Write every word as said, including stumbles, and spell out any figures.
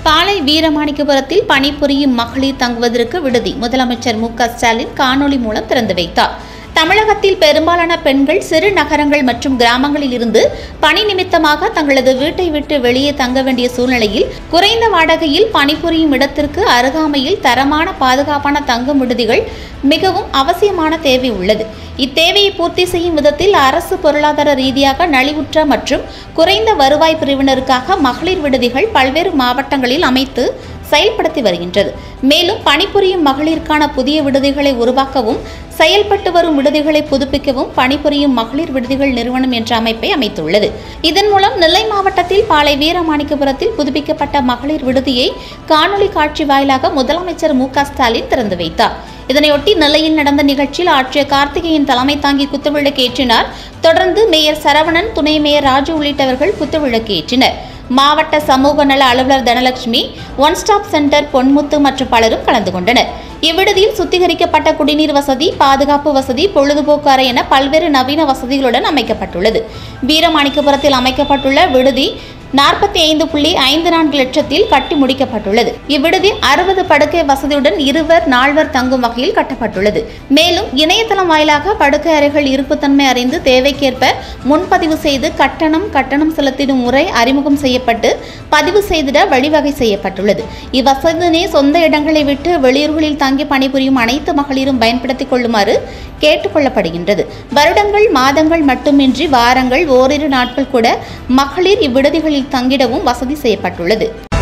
பாளை வீரமாணிக்கபுரத்தில் பணிபுரியும் மகளிர் தங்குவதற்கு விடுதி முதலமைச்சர் மு க ஸ்டாலின் காணொலி மூலம் திறந்து வைத்தார். தமிழகத்தில் பெரும்பாலான பெண்கள் சிறு நகரங்கள் மற்றும் கிராமங்களில் இருந்து பணி நிமித்தமாக தங்களது வீட்டை விட்டு வெளியே தங்க வேண்டிய சூழ்நிலையில் குறைந்த வாடகையில் பணிபுரியும் இடத்திற்கு அருகாமையில் தரமான பாதுகாப்பான தங்கும் விடுதிகள் மிகவும் அவசியமான தேவை உள்ளது. இத்தேவையை பூர்த்தி செய்யும் விதத்தில் அரசு பொருளாதார ரீதியாக நலிவுற்ற மற்றும் குறைந்த வருவாய் பிரிவினருக்காக மகளிர் விடுதிகள் பல்வேறு மாவட்டங்களில் அமைத்து செயல்படுத்தி வருகின்றது. மேலும் பணிபுரியும் மகளிருக்கான புதிய விடுதிகளை உருவாக்கவும் செயல்பட்டு வரும் விடுதிகளை புதுப்பிக்கவும் பணிபுரியும் மகளிர் விடுதிகள் நிறுவனம் என்ற அமைப்பை அமைத்துள்ளது. இதன் மூலம் நெல்லை மாவட்டத்தில் பாளை வீரமாணிக்கபுரத்தில் புதுப்பிக்கப்பட்ட மகளிர் விடுதியை காணொலி காட்சி வாயிலாக முதலமைச்சர் மு க ஸ்டாலின் திறந்து வைத்தார். இதனையொட்டி நெல்லையில் நடந்த நிகழ்ச்சியில் ஆட்சியர் கார்த்திகேயன் தலைமை தாங்கி குத்துவிளக்கு ஏற்றினார். தொடர்ந்து மேயர் சரவணன், துணை மேயர் ராஜு உள்ளிட்டவர்கள் குத்துவிளக்கு ஏற்றினர். மாவட்ட சமூக நல அலுவலர் Dhanalakshmi, one stop centre Ponmuthu மற்றும் பலரும் கலந்து கொண்டனர். இவ்விடுதியில் சுத்திகரிக்கப்பட்ட குடிநீர் வசதி, பாதுகாப்பு வசதி, பொழுதுபோக்கு அறை என பல்வேறு நவீன வசதிகளுடன் அமைக்கப்பட்டுள்ளது. வீரமாணிக்கபுரத்தில் அமைக்கப்பட்டுள்ள விடுதி நாற்பத்தி ஐந்து புள்ளி ஐந்து நான்கு லட்சத்தில் கட்டி முடிக்கப்பட்டுள்ளது. இவ்விடுதி அறுபது படுக்கை வசதியுடன் இருவர் நால்வர் தங்கும் வகையில் கட்டப்பட்டுள்ளது. மேலும் இணையதளம் வாயிலாக படுக்கை அறைகள் இருப்புத்தன்மை அறிந்து தேவைக்கேற்ப முன்பதிவு செய்து கட்டணம் கட்டணம் செலுத்திடும் முறை அறிமுகம் செய்யப்பட்டு பதிவு செய்திட வழிவகை செய்யப்பட்டுள்ளது. இவ்வசதியினை சொந்த இடங்களை விட்டு வெளியூர்களில் தங்கி பணிபுரியும் அனைத்து மகளிரும் பயன்படுத்திக் கொள்ளுமாறு கேட்டுக் கொள்ளப்படுகின்றது. வருடங்கள் மாதங்கள் மட்டுமின்றி வாரங்கள் ஓரிரு நாட்கள் கூட மகளிர் இவ்விடுதிகளில் தங்கிடவும் வசதி செய்யப்பட்டுள்ளது.